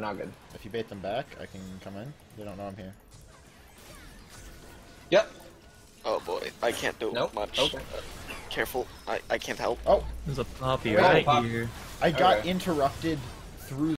not good. If you bait them back, I can come in. They don't know I'm here. Yep. Oh boy, I can't do Nope. much. Okay. Careful, I can't help. Oh, There's a Poppy Oh, right Pop. here. I got Okay. interrupted through